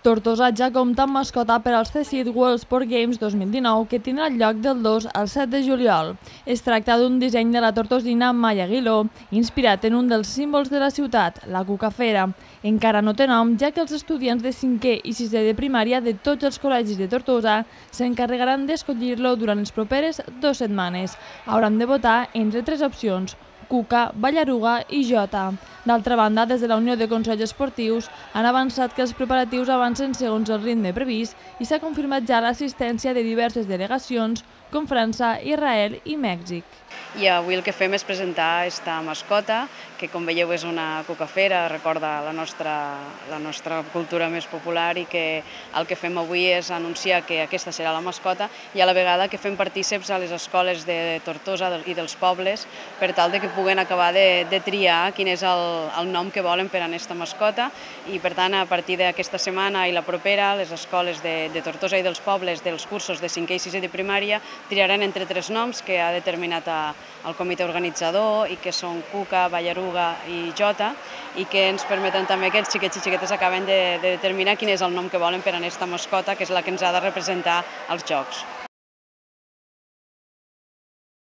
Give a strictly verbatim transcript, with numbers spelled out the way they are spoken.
Tortosa ja compta amb mascota per als CECIT World Sport Games dos mil dinou, que tindran lloc del dos al set de juliol. Es tracta d'un disseny de la tortosina Maya Aguiló, inspirat en un dels símbols de la ciutat, la cucafera. Encara no té nom, ja que els estudiants de cinquè i sisè de primària de tots els col·legis de Tortosa s'encarregaran d'escollir-lo durant les properes dues setmanes. Hauran de votar entre tres opcions: Cuca, Ballaruga i Jota. D'altra banda, des de la Unió de Consells Esportius han avançat que els preparatius avancen segons el ritme previst i s'ha confirmat ja l'assistència de diverses delegacions com França, Israel i Mèxic. I avui el que fem és presentar aquesta mascota, que com veieu és una cucafera, recorda la nostra, la nostra cultura més popular, i que el que fem avui és anunciar que aquesta serà la mascota i a la vegada que fem partíceps a les escoles de Tortosa i dels pobles per tal de que puguen acabar de, de triar quin és el, el nom que volen per a aquesta mascota, i per tant a partir d'aquesta setmana i la propera les escoles de, de Tortosa i dels pobles dels cursos de cinquè i sisè de primària triaran entre tres noms que ha determinat a el comitè organitzador i que són Cuca, Ballaruga i Jota, i que ens permeten també que els xiquets i xiquetes acaben de, de determinar quin és el nom que volen per a aquesta mascota, que és la que ens ha de representar als Jocs.